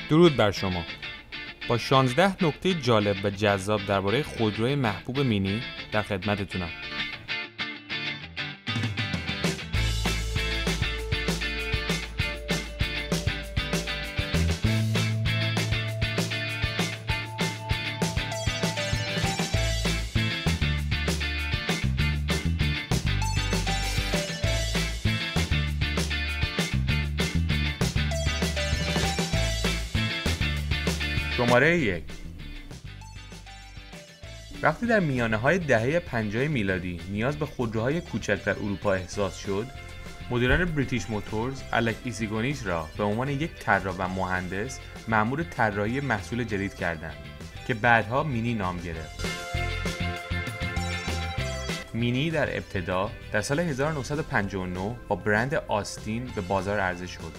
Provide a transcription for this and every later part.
درود بر شما. با 16 نکته جالب و جذاب درباره خودروی محبوب مینی در خدمتتونم. شماره 1. وقتی در میانه‌های دهه 50 میلادی نیاز به خودروهای کوچک در اروپا احساس شد، مدیران بریتیش موتورز الک ایسیگونیش را به عنوان یک طراح و مهندس مأمور طراحی محصول جدید کردند که بعدها مینی نام گرفت. مینی در ابتدا در سال 1959 با برند آستین به بازار عرضه شد.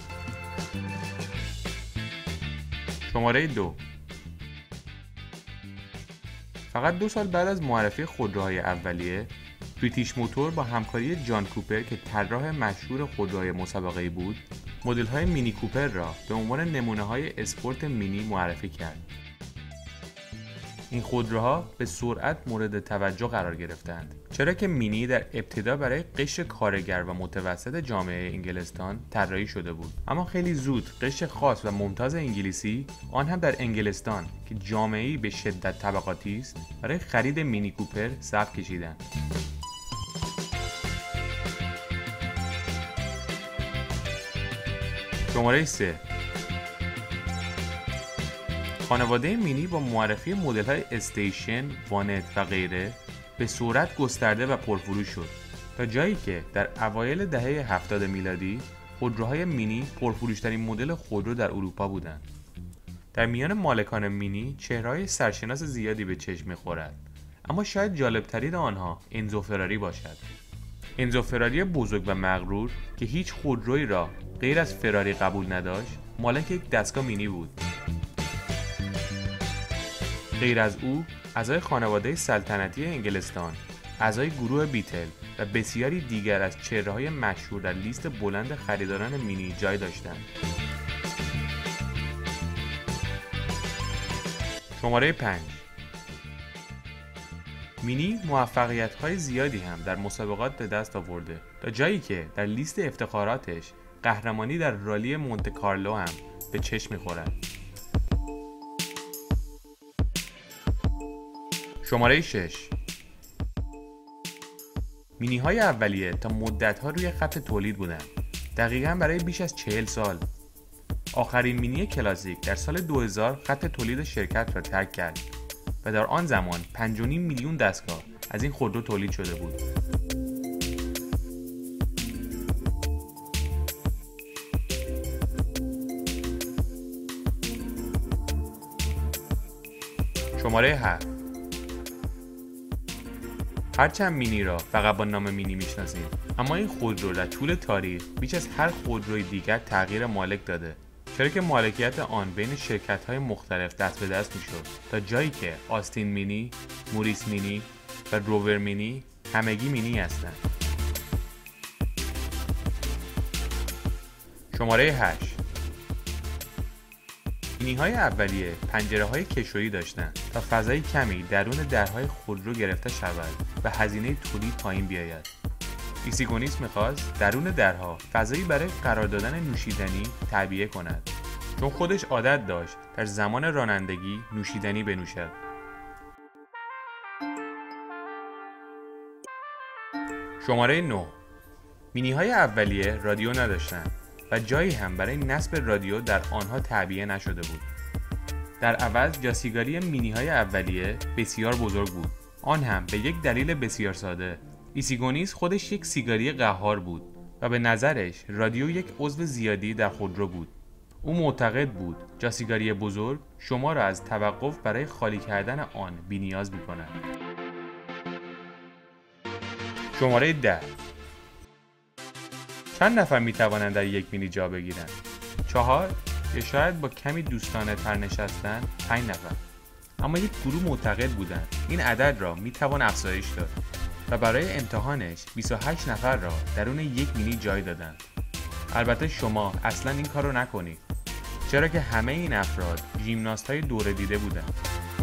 شماره 2. فقط 2 سال بعد از معرفی خودروهای اولیه، بریتیش موتور با همکاری جان کوپر که طراح مشهور خودروهای مسابقه‌ای بود، مدل‌های مینی کوپر را به عنوان نمونه‌های اسپورت مینی معرفی کرد. این خودروها به سرعت مورد توجه قرار گرفتند، چرا که مینی در ابتدا برای قشر کارگر و متوسط جامعه انگلستان طراحی شده بود، اما خیلی زود قشر خاص و ممتاز انگلیسی، آن هم در انگلستان که جامعه‌ای به شدت طبقاتی است، برای خرید مینی کوپر صف کشیدند. شماره 3. خانواده مینی با معرفی مدل‌های استیشن، وانت و غیره به صورت گسترده و پرفروش شد تا جایی که در اوایل دهه 70 میلادی خودروهای مینی پرفروش‌ترین مدل خودرو در اروپا بودند. در میان مالکان مینی چهره‌های سرشناس زیادی به چشم می‌خورد، اما شاید جالب‌ترین آنها انزو فراری باشد. انزو فراری بزرگ و مغرور که هیچ خودرویی را غیر از فراری قبول نداشت، مالک یک دستگاه مینی بود. غیر از او، اعضای خانواده سلطنتی انگلستان، اعضای گروه بیتل و بسیاری دیگر از چهره‌های مشهور در لیست بلند خریداران مینی جای داشتند. شماره 5. مینی موفقیت‌های زیادی هم در مسابقات به دست آورده تا جایی که در لیست افتخاراتش قهرمانی در رالی مونته کارلو هم به چشم می‌خورد. شماره 6. مینی های اولیه تا مدت ها روی خط تولید بودند، دقیقاً برای بیش از 40 سال. آخرین مینی کلاسیک در سال 2000 خط تولید شرکت را ترک کرد و در آن زمان 5.5 میلیون دستگاه از این خودرو تولید شده بود. شماره 7. هرچند مینی را فقط با نام مینی میشناسیم، اما این خودرو در طول تاریخ بیش از هر خودروی دیگر تغییر مالک داده، چرا که مالکیت آن بین شرکت‌های مختلف دست به دست میشد تا جایی که آستین مینی، موریس مینی و روور مینی همگی مینی هستند. شماره 8. مینی های اولیه پنجره های کشویی داشتند تا فضای کمی درون درهای خودرو گرفته شود و هزینه تولید پایین بیاید. ایسیگونیس می‌خواست درون درها فضایی برای قرار دادن نوشیدنی تعبیه کند، چون خودش عادت داشت در زمان رانندگی نوشیدنی بنوشد. شماره 9. مینی های اولیه رادیو نداشتند و جایی هم برای نصب رادیو در آنها تعبیه نشده بود. در عوض جاسیگاری مینی های اولیه بسیار بزرگ بود، آن هم به یک دلیل بسیار ساده. ایسیگونیس خودش یک سیگاری قهار بود و به نظرش رادیو یک عضو زیادی در خودرو بود. او معتقد بود جاسیگاری بزرگ شما را از توقف برای خالی کردن آن بی‌نیاز می‌کند. شماره 10. چند نفر می‌توانند در یک مینی جا بگیرند؟ 4 یا شاید با کمی دوستانه تر نشستن 5 نفر. اما یک گروه معتقد بودند این عدد را می‌توان افزایش داد و برای امتحانش 28 نفر را درون یک مینی جای دادند. البته شما اصلا این کار رو نکنید. چرا که همه این افراد ژیمناست‌های دوره دیده بودند.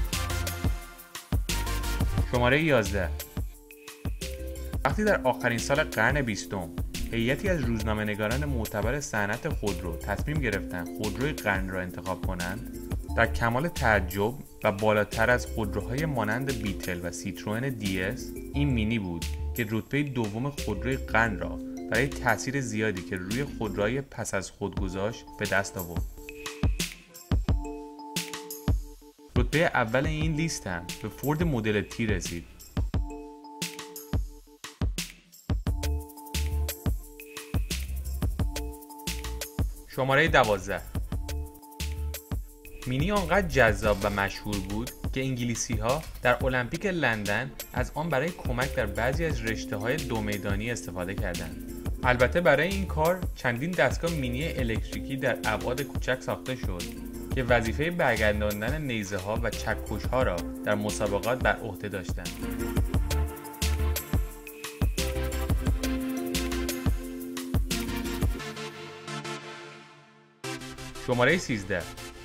شماره 11. وقتی در آخرین سال قرن 20 هیئتی از روزنامه‌نگاران معتبر صنعت خودرو تصمیم گرفتند خودروی قرن را انتخاب کنند، در کمال تعجب و بالاتر از خودروهای مانند بیتل و سیتروئن دی‌اس، این مینی بود که رتبه دوم خودروی قرن را برای تأثیر زیادی که روی خودروهای پس از خود گذاشت به دست آورد. رتبه اول این لیست هم به فورد مدل تی رسید. شماره 12. مینی آنقدر جذاب و مشهور بود که انگلیسی‌ها در المپیک لندن از آن برای کمک در بعضی از رشته‌های دو میدانی استفاده کردند. البته برای این کار چندین دستگاه مینی الکتریکی در ابعاد کوچک ساخته شد که وظیفه برگرداندن نیزه‌ها و چکش‌ها را در مسابقات بر عهده داشتند. شماره 13.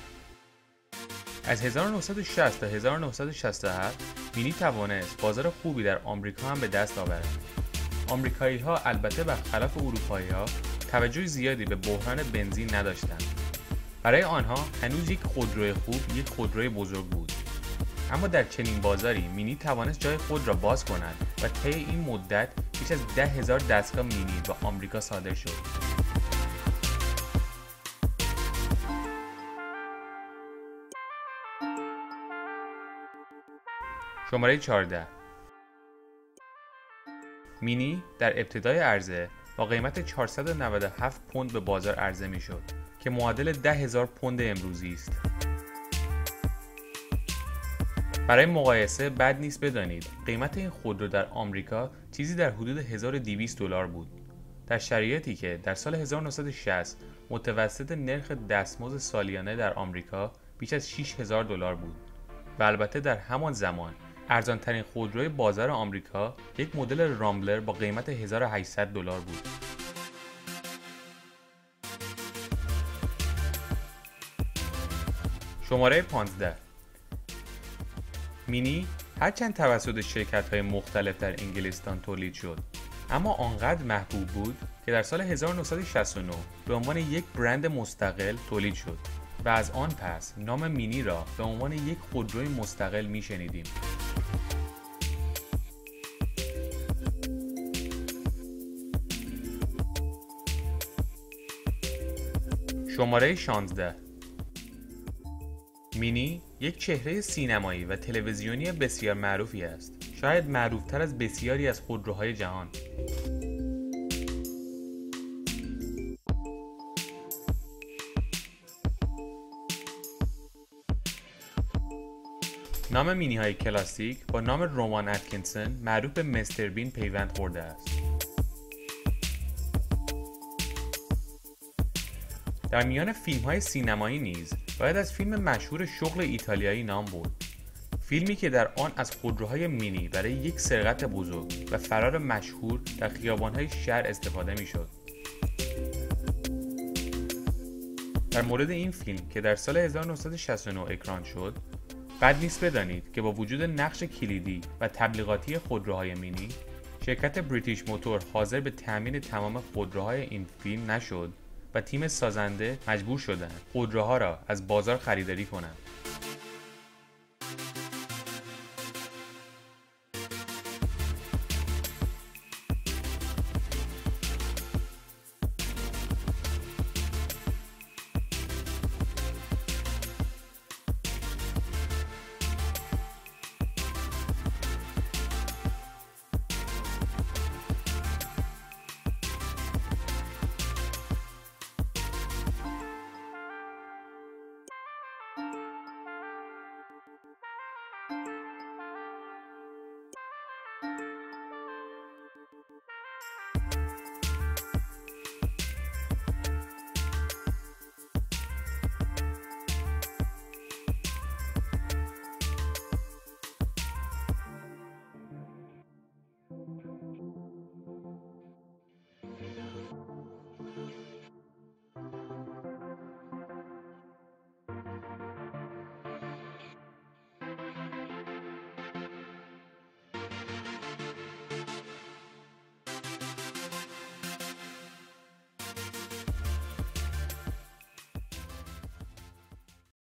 از 1960 تا 1967 مینی توانست بازار خوبی در آمریکا هم به دست آورد. آمریکایی‌ها البته برخلاف اروپایی‌ها توجه زیادی به بحران بنزین نداشتند. برای آنها هنوز یک خودروی خوب یک خودروی بزرگ بود. اما در چنین بازاری مینی توانست جای خود را باز کند و طی این مدت بیش از 10,000 دستگاه مینی به آمریکا صادر شد. شماره 14. مینی در ابتدای عرضه با قیمت 497 پوند به بازار عرضه می شد که معادل 10,000 پوند امروزی است. برای مقایسه بد نیست بدانید قیمت این خودرو در آمریکا چیزی در حدود $1200 بود، در شرایطی که در سال 1960 متوسط نرخ دستمزد سالیانه در آمریکا بیش از $6000 بود و البته در همان زمان ارزان‌ترین خودروی بازار آمریکا یک مدل رامبلر با قیمت $1800 بود. شماره 15. مینی هرچند توسط شرکت‌های مختلف در انگلستان تولید شد، اما آنقدر محبوب بود که در سال 1969 به عنوان یک برند مستقل تولید شد و از آن پس نام مینی را به عنوان یک خودروی مستقل می‌شنیدیم. شماره 16. مینی یک چهره سینمایی و تلویزیونی بسیار معروفی است، شاید معروفتر از بسیاری از خودروهای جهان. نام مینی های کلاسیک با نام روان اتکینسون معروف به مستر بین پیوند خورده است. در میان فیلم های سینمایی نیز باید از فیلم مشهور شغل ایتالیایی نام برد، فیلمی که در آن از خودروهای مینی برای یک سرقت بزرگ و فرار مشهور در خیابان‌های شهر استفاده می‌شد. در مورد این فیلم که در سال 1969 اکران شد، بد نیست بدانید که با وجود نقش کلیدی و تبلیغاتی خودروهای مینی، شرکت بریتیش موتور حاضر به تأمین تمام خودروهای این فیلم نشد و تیم سازنده مجبور شدند خودروها را از بازار خریداری کنند.